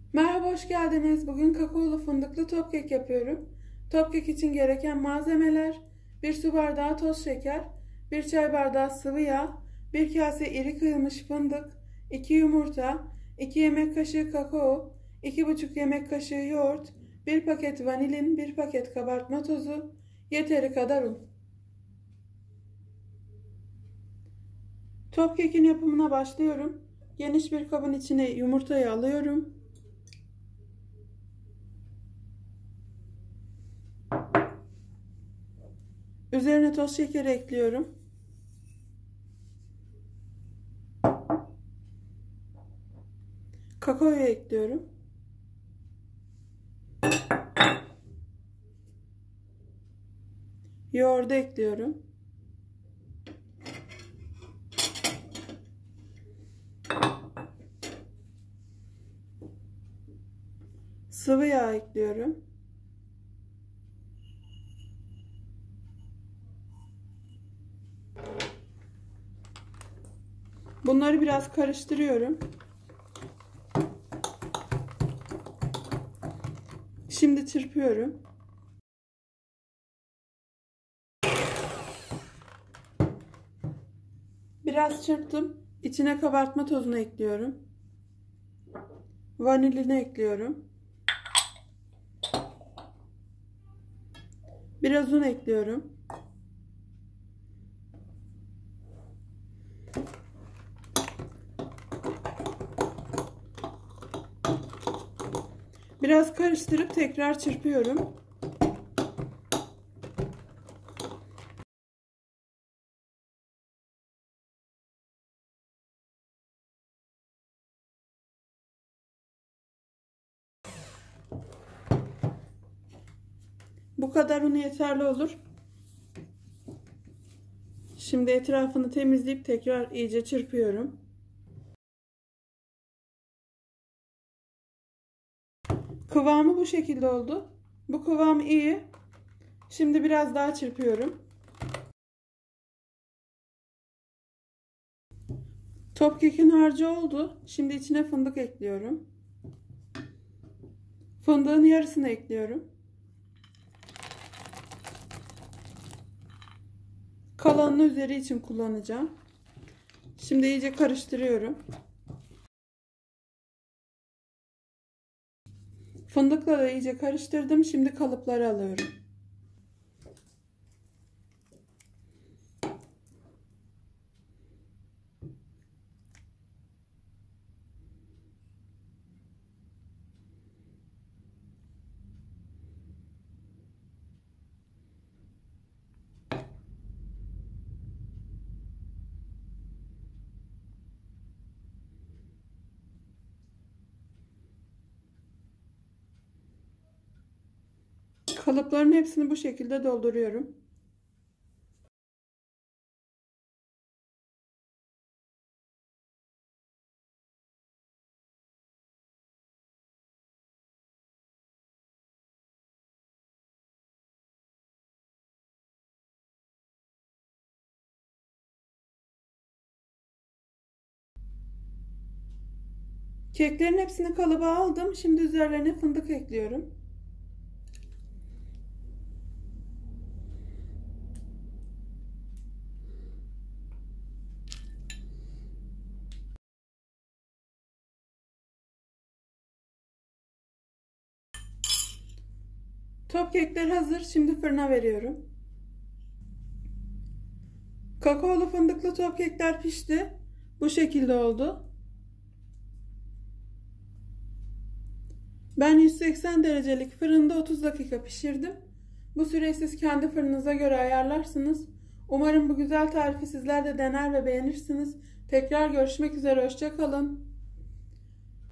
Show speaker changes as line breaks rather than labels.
Merhaba, hoş geldiniz. Bugün kakaolu fındıklı top kek yapıyorum. Top kek için gereken malzemeler: 1 su bardağı toz şeker, 1 çay bardağı sıvı yağ, 1 kase iri kıyılmış fındık, 2 yumurta, 2 yemek kaşığı kakao, 2,5 yemek kaşığı yoğurt, 1 paket vanilin, 1 paket kabartma tozu, yeteri kadar un. Top kekin yapımına başlıyorum. Geniş bir kabın içine yumurtayı alıyorum. Üzerine toz şekeri ekliyorum. Kakaoyu ekliyorum. Yoğurdu ekliyorum. Sıvı yağ ekliyorum. Bunları biraz karıştırıyorum. Şimdi çırpıyorum. Biraz çırptım. İçine kabartma tozunu ekliyorum. Vanilini ekliyorum. Biraz un ekliyorum. Biraz karıştırıp tekrar çırpıyorum. Bu kadar un yeterli olur. Şimdi etrafını temizleyip tekrar iyice çırpıyorum. Kıvamı bu şekilde oldu. Bu kıvam iyi. Şimdi biraz daha çırpıyorum. Top kekin harcı oldu. Şimdi içine fındık ekliyorum. Fındığın yarısını ekliyorum. Kalanını üzeri için kullanacağım. Şimdi iyice karıştırıyorum. Fındıkla da iyice karıştırdım. Şimdi kalıpları alıyorum. Kalıpların hepsini bu şekilde dolduruyorum. Keklerin hepsini kalıba aldım. Şimdi üzerlerine fındık ekliyorum. Top kekler hazır. Şimdi fırına veriyorum. Kakaolu fındıklı top kekler pişti. Bu şekilde oldu. Ben 180 derecelik fırında 30 dakika pişirdim. Bu süreyi siz kendi fırınıza göre ayarlarsınız. Umarım bu güzel tarifi sizler de dener ve beğenirsiniz. Tekrar görüşmek üzere. Hoşça kalın.